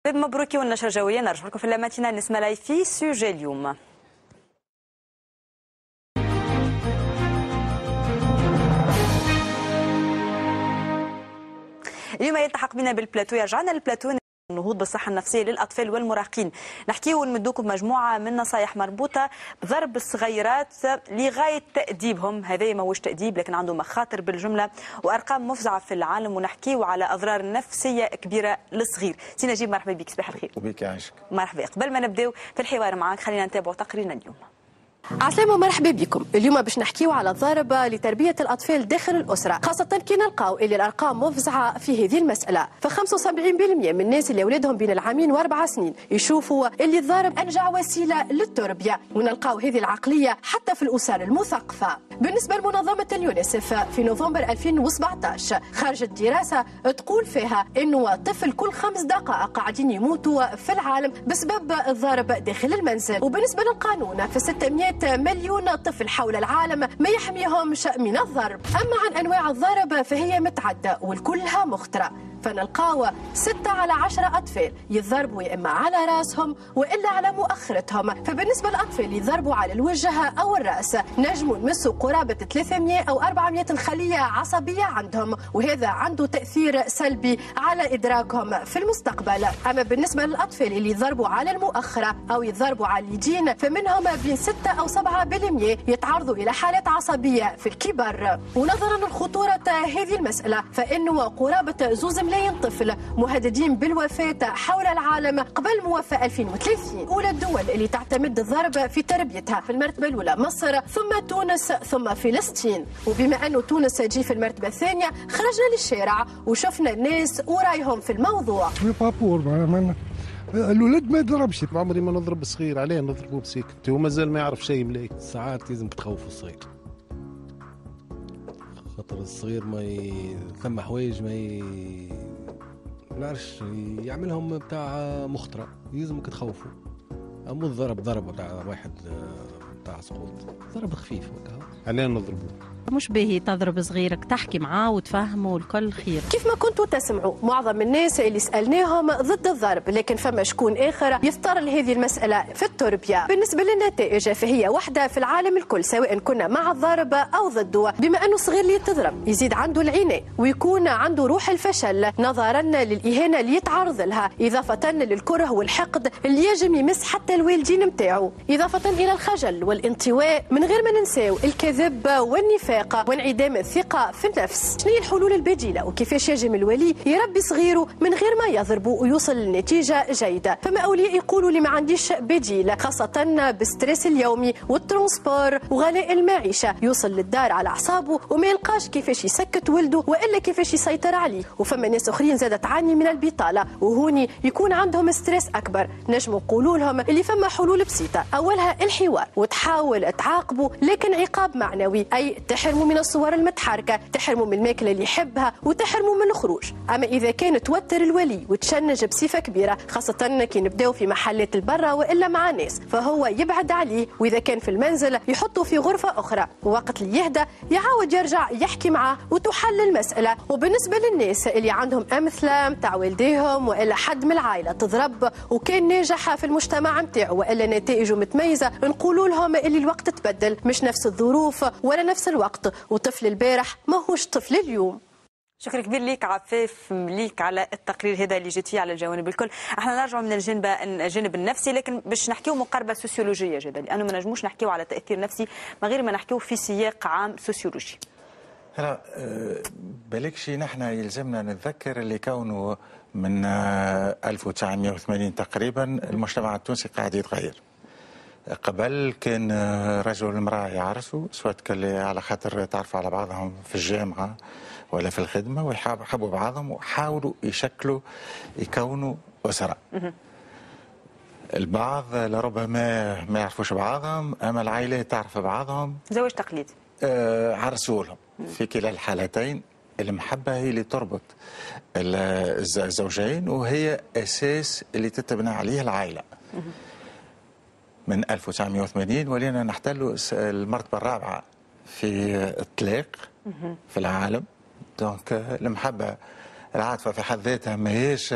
مبروك والنشر جوية. نرجع لكم في اللاماتينا نسمع لاي في سوجي اليوم. اليوم يلتحق بنا بالبلاتو، يرجعنا للبلاتو النهوض بالصحة النفسية للأطفال والمراهقين. نحكيو ونمدوكم مجموعة من نصايح مربوطة بضرب الصغيرات لغاية تأديبهم. هذا ماهوش تأديب لكن عنده مخاطر بالجملة وأرقام مفزعة في العالم، ونحكيو على أضرار نفسية كبيرة للصغير. سي نجيب مرحبا بك، صباح الخير. وبيك يعيشك. مرحبا. قبل ما نبداو في الحوار معك خلينا نتابعوا تقريرنا اليوم. عسلامة ومرحبا بكم. اليوم باش نحكيو على الضرب لتربية الأطفال داخل الأسرة، خاصة كي نلقاو اللي الأرقام مفزعة في هذه المسألة. ف75% من الناس اللي أولادهم بين العامين و4 سنين يشوفوا اللي الضرب أنجع وسيلة للتربية، ونلقاو هذه العقلية حتى في الأسر المثقفة. بالنسبة لمنظمة اليونيسف في نوفمبر 2017 خرجت دراسة تقول فيها إنه طفل كل 5 دقائق قاعدين يموتوا في العالم بسبب الضرب داخل المنزل. وبالنسبة للقانون في 600 مليون طفل حول العالم ما يحميهمش من الضرب. أما عن أنواع الضرب فهي متعدة والكلها مخترة، فنلقاو 6 على 10 أطفال يضربوا يا إما على راسهم وإلا على مؤخرتهم. فبالنسبة للأطفال اللي يضربوا على الوجه أو الرأس نجموا نمسوا قرابة 300 أو 400 خلية عصبية عندهم، وهذا عنده تأثير سلبي على إدراكهم في المستقبل. أما بالنسبة للأطفال اللي يضربوا على المؤخرة أو يضربوا على اليدين فمنهم بين 6 أو 7% يتعرضوا إلى حالات عصبية في الكبر. ونظرا لخطورة هذه المسألة فإنه قرابة 2 ملايين طفل مهددين بالوفاة حول العالم قبل موافاة 2030. أولى الدول اللي تعتمد الضرب في تربيتها في المرتبة الأولى مصر، ثم تونس، ثم فلسطين. وبما أنه تونس تجي في المرتبة الثانية خرجنا للشارع وشفنا الناس ورايهم في الموضوع. الولد ما يضربش. عمري ما نضرب صغير، عليه نضربه بسيكت؟ هو مازال ما يعرف شيء مليك. ساعات لازم تخوف الصغير، خاطر الصغير ثم حوايج ما نعرفش يعملهم بتاع مخطرة، يلزمك تخوفه. أما الضرب بتاع واحد بتاع سقوط ضرب خفيف عليه نضربه. مش باهي تضرب صغيرك، تحكي معاه وتفهمه والكل خير. كيف ما كنتوا تسمعوا معظم الناس اللي سألناهم ضد الضرب، لكن فما شكون آخر يضطر لهذه المسألة في التربية. بالنسبة للنتائج فهي واحدة في العالم الكل، سواء كنا مع الضرب أو ضده. بما أنه الصغير اللي يتضرب يزيد عنده العناء ويكون عنده روح الفشل نظرا للإهانة اللي يتعرض لها، إضافة للكره والحقد اللي يجم يمس حتى الوالدين متاعه، إضافة إلى الخجل والانطواء، من غير ما ننساو الكذب والنفاق وانعدام الثقة في النفس. شنو هي الحلول البديلة وكيفاش يجم الولي يربي صغيره من غير ما يضربه ويوصل لنتيجة جيدة؟ فما أولياء يقولوا لي ما عنديش بديل، خاصة بالستريس اليومي والترونسبور وغلاء المعيشة، يوصل للدار على أعصابه وما يلقاش كيفاش يسكت ولده وإلا كيفاش يسيطر عليه. وفما ناس أخرين زادت تعاني من البطالة وهوني يكون عندهم ستريس أكبر. نجموا نقولوا لهم اللي فما حلول بسيطة، أولها الحوار، وتحاول تعاقبه لكن عقاب معنوي، أي تحرموا من الصور المتحركة، تحرموا من الماكلة اللي يحبها، وتحرموا من الخروج. أما إذا كان توتر الولي وتشنج بصفة كبيرة، خاصة كي نبداو في محلات البرة وإلا مع ناس، فهو يبعد عليه، وإذا كان في المنزل يحطه في غرفة أخرى، ووقت اللي يهدى يعاود يرجع يحكي معه وتحل المسألة. وبالنسبة للناس اللي عندهم أمثلة متاع والديهم وإلا حد من العائلة تضرب وكان ناجح في المجتمع متاعه وإلا نتائجه متميزة، نقولوا لهم اللي الوقت تبدل، مش نفس الظروف ولا نفس الوقت، وطفل البارح ماهوش طفل اليوم. شكرا كبير ليك عفاف، ليك على التقرير هذا اللي جيت فيه على الجوانب الكل. احنا نرجعوا من الجانب النفسي، لكن باش نحكيو مقاربه سوسيولوجيه جدا، لانه ما نجموش نحكيو على تاثير نفسي من غير ما نحكيو في سياق عام سوسيولوجي. هلا بالكشي نحن يلزمنا نتذكر اللي كونه من 1980 تقريبا المجتمع التونسي قاعد يتغير. قبل كان رجل وامرأة يعرسوا سواء على خاطر تعرفوا على بعضهم في الجامعة ولا في الخدمة ويحبوا بعضهم وحاولوا يكونوا أسرة. البعض لربما ما يعرفوش بعضهم، أما العائلات تعرف بعضهم، زواج تقليدي عرسوا لهم. في كلا الحالتين المحبة هي اللي تربط الزوجين وهي أساس اللي تتبنى عليه العائلة. من 1980 ولينا نحتل المرتبة الرابعة في الطلاق في العالم. دونك المحبة العاطفه في حد ذاتها ماهيش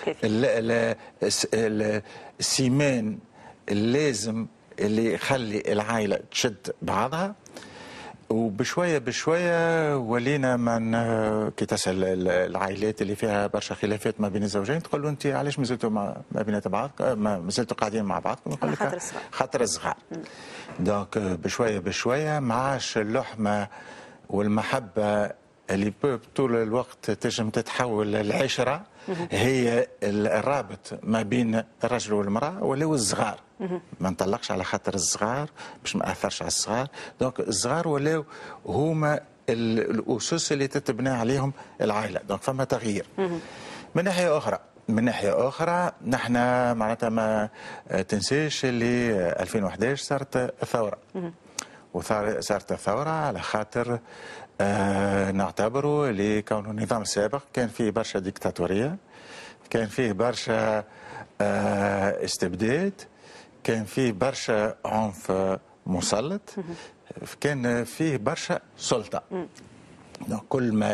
السيمان اللازم اللي يخلي العائله تشد بعضها. وبشويه بشويه ولينا من كي تسال العائلات اللي فيها برشا خلافات ما بين الزوجين تقول له انت علاش مازلتوا ما بين بعض مازلتوا قاعدين مع بعضكم؟ يقول لك خاطر الصغار. دونك بشويه بشويه ما عادش اللحمه والمحبه اللي طول الوقت تنجم تتحول للعشره هي الرابط ما بين الرجل والمراه ولاو الصغار. ما نطلقش على خاطر الصغار باش ما اثرش على الصغار. دونك الصغار ولاو هما الاسس اللي تتبنى عليهم العائله. دونك فما تغيير. من ناحيه اخرى نحن معناتها ما تنساش اللي 2011 صارت الثوره. وصارت الثوره على خاطر نعتبروا اللي كونه النظام السابق كان فيه برشا ديكتاتوريه، كان فيه برشا استبداد، كان فيه برشا عنف مسلط، كان فيه برشا سلطه. كل ما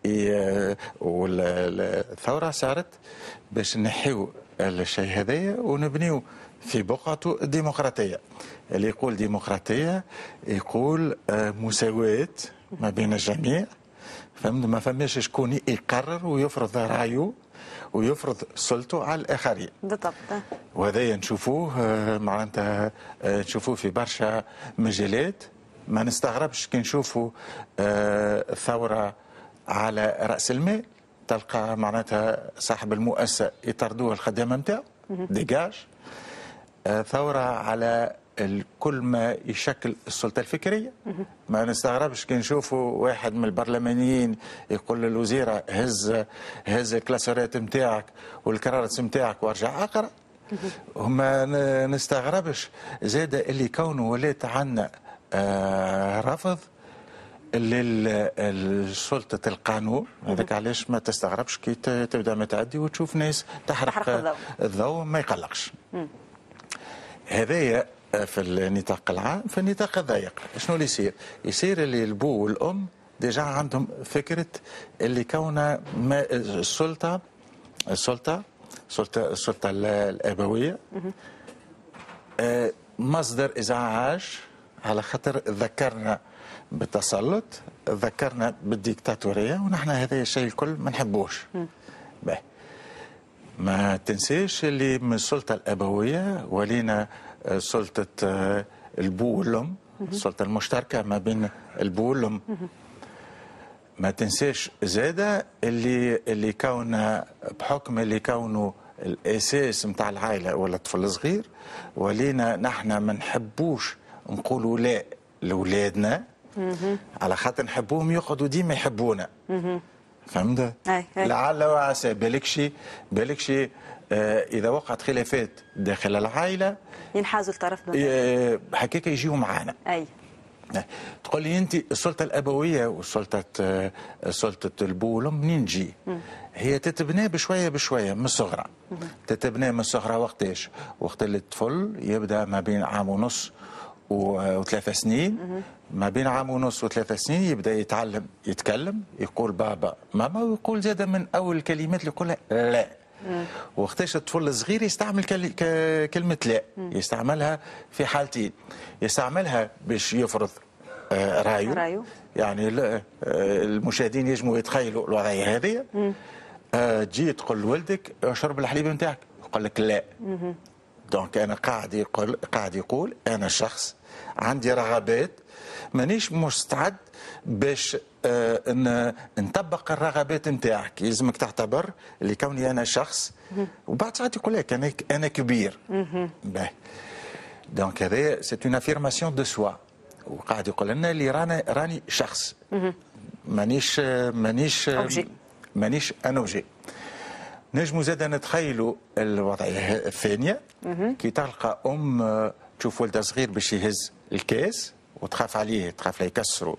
والثوره صارت باش نحيو الشيء هذايا ونبنيو في بقعته الديمقراطيه. اللي يقول ديمقراطيه يقول مساواه ما بين الجميع. فهمت؟ ما فماش شكون يقرر ويفرض رايه ويفرض سلطته على الاخرين. بالضبط. وهذا نشوفوه معناتها نشوفوه في برشا مجالات. ما نستغربش كي نشوفوا الثوره على راس المال، تلقى معناتها صاحب المؤسسه يطردوه الخدامه نتاعو ديجاج. ثوره على كل ما يشكل السلطه الفكريه. ما نستغربش كي نشوفوا واحد من البرلمانيين يقول للوزيره هز الكلاسورات نتاعك والكرارس نتاعك وارجع اقرا. وما نستغربش زاد اللي كونه ولات عندنا رفض لسلطه القانون. هذاك علاش ما تستغربش كي تبدا متعدي وتشوف ناس تحرق الضوء ما يقلقش. هذايا في النطاق العام. في النطاق الضيق شنو اللي يصير؟ يصير اللي البو والام ديجا عندهم فكره اللي كونه السلطه الابويه مصدر ازعاج، على خاطر ذكرنا بالتسلط، ذكرنا بالديكتاتوريه، ونحن هذا الشيء الكل ما نحبوش. ما تنساش اللي من السلطه الابويه ولينا سلطه البو والام، السلطه المشتركه ما بين البو والام. ما تنساش زاده اللي كونه بحكم اللي كونه الاساس نتاع العائله ولا الطفل الصغير، ولينا نحن ما نحبوش نقولوا لا لاولادنا على خاطر نحبوهم يقعدوا ديما يحبونا. فهمت؟ لعل وعسى بالكشي اذا وقعت خلافات داخل العائله ينحازوا الطرف حكاك يجيوا معانا. تقول لي انت السلطه الابويه سلطه البو والام منين تجي؟ هي تتبنى بشويه بشويه من الصغرى. تتبنى من الصغرى وقتاش؟ وقت اللي الطفل يبدا ما بين عام ونص و3 سنين. ما بين عام ونص و3 سنين يبدا يتكلم، يقول بابا ماما، ويقول زاد من اول الكلمات اللي يقولها لا. وقتاش الطفل الصغير يستعمل كلمه لا؟ يستعملها في حالتين. يستعملها باش يفرض رايه. يعني المشاهدين يجموا يتخيلوا الوضعيه هذه. تجي تقول لولدك اشرب الحليب نتاعك، يقول لك لا. دونك انا قاعد يقول انا شخص عندي رغبات مانيش مستعد باش نطبق الرغبات نتاعك. يلزمك تعتبر اللي كوني انا شخص، وبعد ساعات يقول لك انا كبير. دونك هذا سي اون افيرماسيون دو سوا. وقاعد يقول لنا اللي راني شخص، مانيش ان اوبجي. نجموا زاد نتخيلوا الوضعيه الثانيه كي تلقى تشوف ولدها صغير باش يهز الكاس وتخاف عليه، تخاف لا يكسره.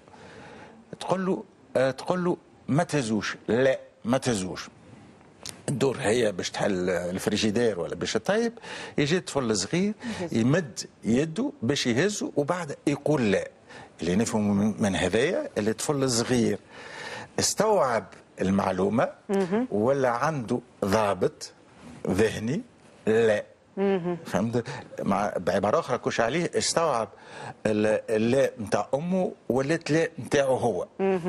تقول له ما تهزوش، لا ما تهزوش. الدور هي باش تحل الفريجيدير ولا باش تطيب، يجي الطفل الصغير يمد يده باش يهزه وبعد يقول لا. اللي نفهم من هذايا اللي الطفل الصغير استوعب المعلومه ولا عنده ضابط ذهني؟ لا. فهمت؟ بعباره اخرى كوش عليه استوعب اللا نتاع امه ولات لا نتاعو هو.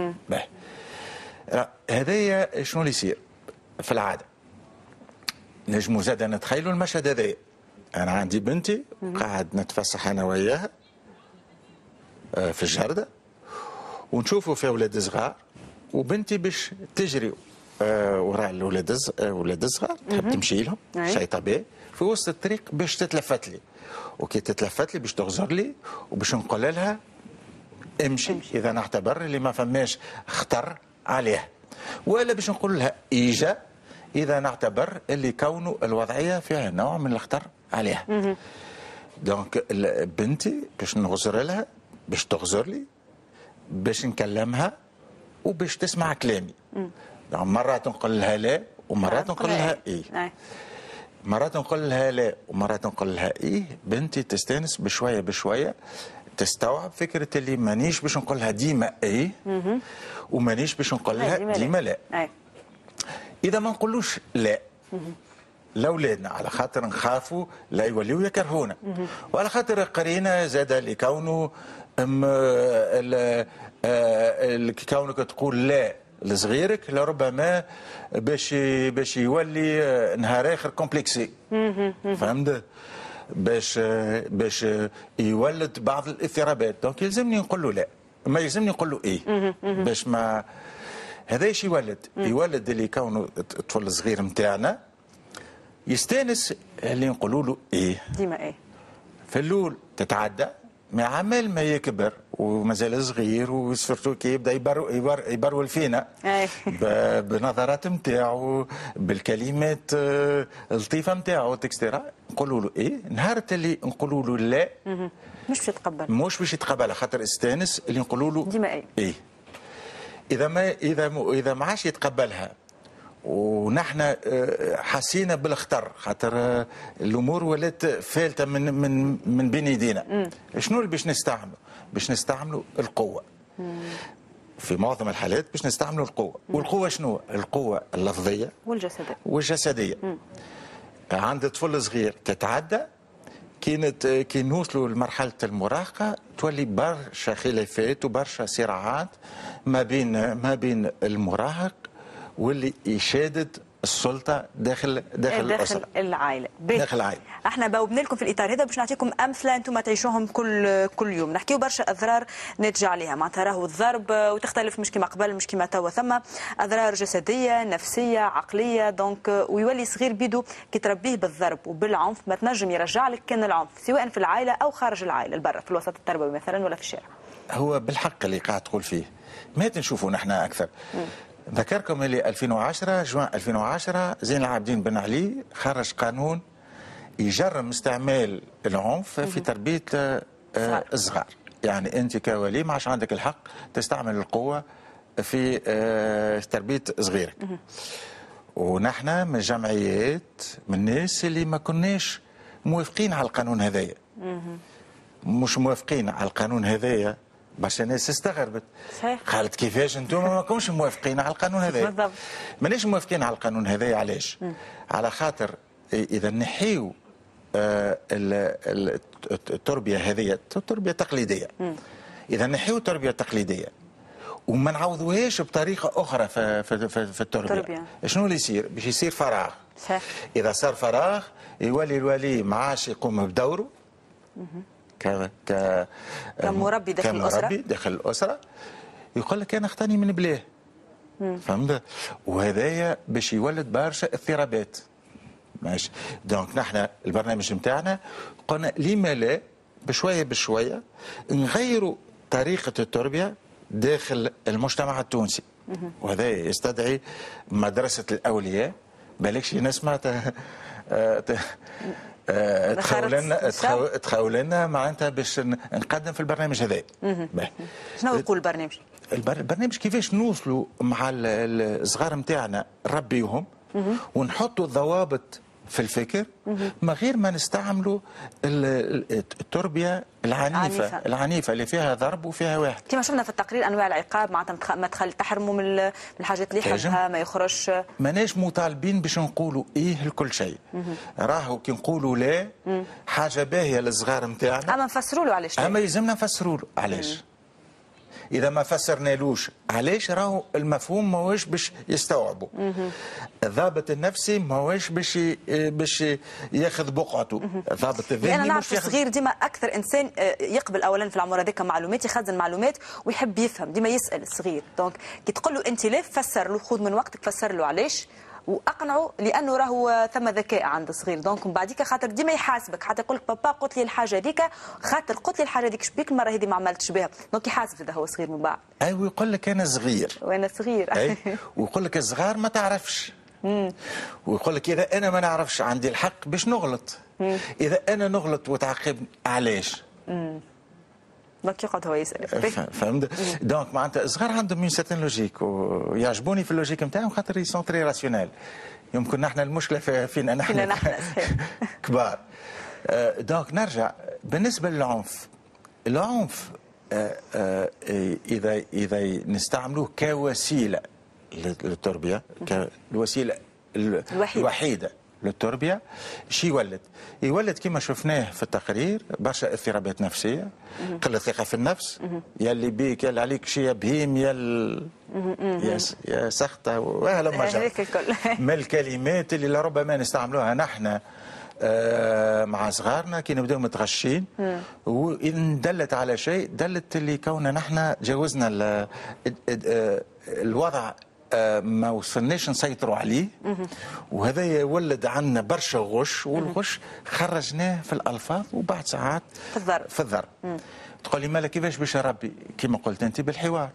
هذايا شنو اللي يصير في العاده؟ نجمو زاد نتخيلوا المشهد هذايا. انا عندي بنتي قاعد نتفسح انا وياها في الجردة ونشوفوا في اولاد صغار وبنتي باش تجري وراء الاولاد الصغار تحب تمشي لهم شيء طبيعي في وسط الطريق باش تتلفت لي وكي تتلفت لي باش تغزر لي وباش نقول لها امشي اذا نعتبر اللي ما فماش خطر عليها ولا باش نقول لها ايجا اذا نعتبر اللي كونه الوضعيه فيها نوع من الخطر عليها. دونك بنتي باش نغزر لها باش تغزر لي باش نكلمها وباش تسمع كلامي. مرات نقول لها لا ومرات نقول لها ايه. مرات نقول لها لا ومرات نقول لها ايه. بنتي تستانس بشويه بشويه تستوعب فكره اللي مانيش باش نقول لها ديما ايه ومانيش باش نقول لها ديما لا. اذا ما نقولوش لا لاولادنا على خاطر نخافوا لا يوليو يكرهونا وعلى خاطر قرينا زاد لكونه كونك تقول لا لصغيرك لربما باش يولي نهار اخر كومبلكسي. فهمت؟ باش يولد بعض الاضطرابات. دونك يلزمني نقول له لا ما يلزمني نقول له ايه باش ما هذا ايش يولد اللي كونه الطفل الصغير نتاعنا يستانس اللي نقولوا له ايه ديما ايه. في الاول تتعدى مع عمال ما يكبر ومازال صغير وسورتو كي يبدا يبرول فينا بنظرات نتاعو بالكلمات اللطيفه نتاعو تكسترا نقولوا له ايه. نهار اللي نقولوا له لا مش باش يتقبل خاطر استانس اللي نقولوا له ديما ايه. اذا ما عادش يتقبلها ونحن حسينا بالخطر خاطر الامور ولات فالته من بين يدينا. شنو اللي باش نستعملوا؟ باش نستعملوا القوه. في معظم الحالات باش نستعملوا القوه. والقوه شنو؟ القوه اللفظيه والجسديه. عند طفل صغير تتعدى كي نوصلوا لمرحله المراهقه تولي برشا خلافات وبرشا صراعات ما بين المراهق واللي يشادد السلطه داخل الاسره العائله. داخل العائله. احنا باوبنا لكم في الاطار هذا باش نعطيكم امثله انتم تعيشوهم كل يوم. نحكيو برشا اضرار ناتجه عليها معناتها راهو الضرب وتختلف مش كيما قبل مش كيما توا ثم اضرار جسديه نفسيه عقليه. دونك ويولي صغير بيدو كي تربيه بالضرب وبالعنف ما تنجم يرجع لك كان العنف سواء في العائله او خارج العائله برا في الوسط التربوي مثلا ولا في الشارع. هو بالحق اللي قاعد تقول فيه ما نشوفوا نحن اكثر. ذكركم اللي 2010 جوان 2010 زين العابدين بن علي خرج قانون يجرم استعمال العنف في تربيه الصغار. يعني انت كولي ما عادش عندك الحق تستعمل القوه في تربيه صغيرك. ونحن من الجمعيات من الناس اللي ما كناش موافقين على القانون هذايا. مش موافقين على القانون هذايا برشا ناس استغربت قالت كيفاش انتم ما كنتوش موافقين على القانون هذايا. بالضبط. مانيش موافقين على القانون هذايا علاش؟ على خاطر اذا نحيو التربيه هذه التربيه التقليديه. اذا نحيو التربيه التقليديه وما نعوضوهاش بطريقه اخرى في التربيه. شنو اللي يصير؟ باش يصير فراغ. اذا صار فراغ يولي الولي ما عادش يقوم بدوره كمربي داخل الاسره يقول لك انا اختاني من بلاه. فهمت؟ وهذايا باش يولد برشا اضطرابات. ماشي. دونك نحن البرنامج نتاعنا قلنا لما لا بشويه بشويه نغيروا طريقه التربيه داخل المجتمع التونسي. وهذا يستدعي مدرسه الاولياء. بالكش نسمع تخاول لنا معناتها باش نقدم في البرنامج هذا. شنو يقول البرنامج؟ البرنامج كيفاش نوصلوا مع الصغار نتاعنا نربيوهم ونحطوا ضوابط في الفكر من غير ما نستعملوا التربيه العنيفه اللي فيها ضرب وفيها واحد. كما شفنا في التقرير انواع العقاب معناتها ما تحرموا من الحاجات اللي يحبها، ما يخرجش. ماناش مطالبين باش نقولوا ايه لكل شيء. راهو كي نقولوا لا حاجه باهيه للصغار نتاعنا، اما نفسروا له علاش، اما يلزمنا نفسروا له علاش. إذا ما فسرنالوش علاش راهو المفهوم ماهوش باش يستوعبه. الضابط النفسي ماهوش باش ياخذ بقعته. الضابط الذهني أنا نعرف الصغير ديما أكثر إنسان يقبل أولا في العمر هذاك معلومات، يخزن معلومات ويحب يفهم، ديما يسأل الصغير. دونك كي تقول له أنت لا، فسر له، خذ من وقتك فسر له علاش واقنعه، لانه راهو ثم ذكاء عند الصغير. دونك من بعديك خاطر ديما يحاسبك، حتى يقول لك بابا قلت لي الحاجه هذيك، خاطر قلت لي الحاجه هذيك شبيك المره هذه ما عملتش بها. دونك يحاسب اذا هو صغير من بعد. اي ويقول لك انا صغير وانا صغير. اي ويقول لك الصغار ما تعرفش. ويقول لك اذا انا ما نعرفش عندي الحق باش نغلط. اذا انا نغلط وتعاقبني علاش؟ دونك يقعد هو يسال. فهمت؟ دونك معناتها الصغار عندهم اون سيرتين لوجيك، ويعجبوني في اللوجيك نتاعهم خاطر يسون تري راسيونيل. يمكن نحن المشكله فينا نحن كبار. دونك نرجع بالنسبه للعنف. العنف اذا نستعملوه كوسيله للتربيه، كالوسيله الوحيده للتربيه، شي يولد كما شفناه في التقرير برشا اضطرابات نفسيه، قله ثقه في النفس، يلي بيك يلي عليك شي بهيم يا سخطه وهلم جرى من الكلمات اللي لربما نستعملوها نحن مع صغارنا كي نبداو متغشين. وإن دلت على شيء دلت اللي كوننا نحن جاوزنا الوضع ما وصلناش نسيطروا عليه، وهذا يولد عنا برشا غش، والغش خرجناه في الالفاظ وبعد ساعات في الضرب. تقول لي مالك كيفاش باش نربي؟ كما قلت انت بالحوار.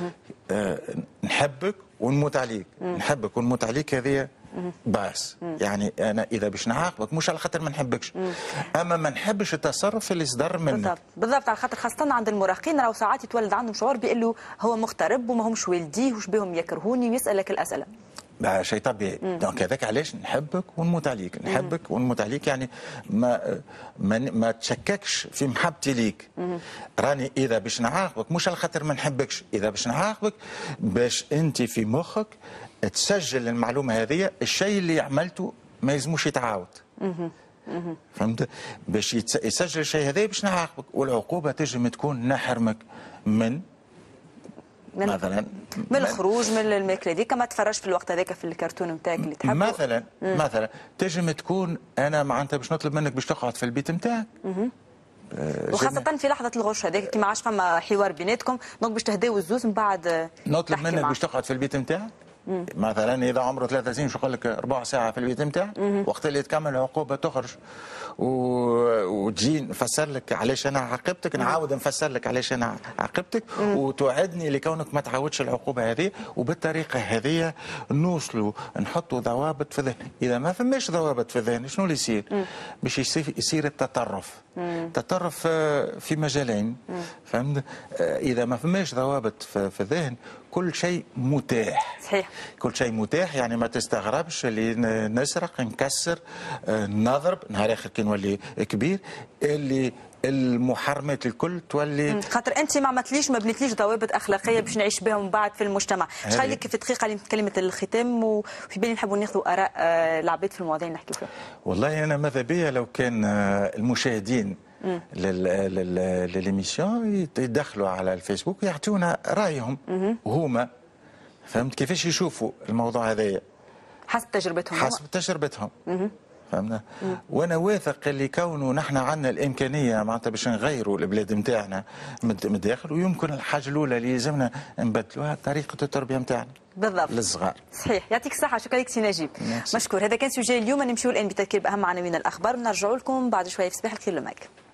نحبك ونموت عليك، نحبك ونموت عليك، هذه باس. يعني انا اذا باش نعاقبك مش على خاطر ما نحبكش، اما ما نحبش التصرف اللي صدر منك. بالضبط على خاطر خاصه عند المراهقين راهو ساعات يتولد عندهم شعور بانه هو مغترب وما همش والديه وش بهم يكرهوني، ويسالك الاسئله. شيء طبيعي. دونك هذاك علاش نحبك ونموت عليك، نحبك ونموت عليك، يعني ما تشككش في محبتي ليك. راني اذا باش نعاقبك مش على خاطر ما نحبكش، اذا باش نعاقبك باش انت في مخك تسجل المعلومه هذه، الشيء اللي عملته ما يلزموش يتعاود. فهمت؟ باش يسجل الشيء هذا باش نعاقبك، والعقوبه تجم تكون نحرمك مثلا من الخروج من الماكله ديك، ما تفرجش في الوقت هذاك في الكرتون نتاعك اللي تحبه مثلا تجم تكون انا معناتها باش نطلب منك باش تقعد في البيت نتاعك، وخاصة في لحظة الغش هذاك كيما عادش فما حوار بيناتكم، دونك باش تهداو الزوز من بعد نطلب منك باش تقعد في البيت نتاعك. مثلا اذا عمره 3 سنين شو يقول لك ربع ساعه في البيت نتاعك، وقت اللي تكمل العقوبه تخرج وتجي نفسر لك علاش انا عاقبتك، نعاود نفسر لك علاش انا عاقبتك، وتوعدني لكونك ما تعاودش العقوبه هذه. وبالطريقه هذه نوصلوا نحطوا ضوابط في الذهن. اذا ما فماش ضوابط في الذهن شنو اللي يصير؟ باش يصير التطرف. تطرف في مجالين. فهمت؟ اذا ما فماش ضوابط في الذهن كل شيء متاح. صحيح. كل شيء متاح، يعني ما تستغربش اللي نسرق نكسر نضرب، نهار اخر كي نولي كبير اللي المحرمات الكل تولي. خاطر انت ما عملتليش ما بنيتليش ضوابط اخلاقيه باش نعيش بهم بعد في المجتمع. خليك في دقيقه كلمه الختام، وفي بالي نحبوا ناخذوا اراء العباد في المواضيع اللي نحكيو فيها. والله انا ماذا بيا لو كان المشاهدين للإيميسيون يدخلوا على الفيسبوك يعطونا رايهم هما، فهمت كيفاش يشوفوا الموضوع هذايا حسب تجربتهم. فهمنا؟ وانا واثق اللي كونه نحن عندنا الامكانيه معناتها باش نغيروا البلاد نتاعنا من الداخل، ويمكن الحاجه الاولى اللي يلزمنا نبدلوها طريقه التربيه نتاعنا بالضبط للصغار. صحيح. يعطيك الصحه. شكرا لك سي نجيب. مشكور. هذا كان سوجي اليوم. نمشيو الان بتذكير باهم عناوين الاخبار ونرجعوا لكم بعد شويه في صباح الخير لماك.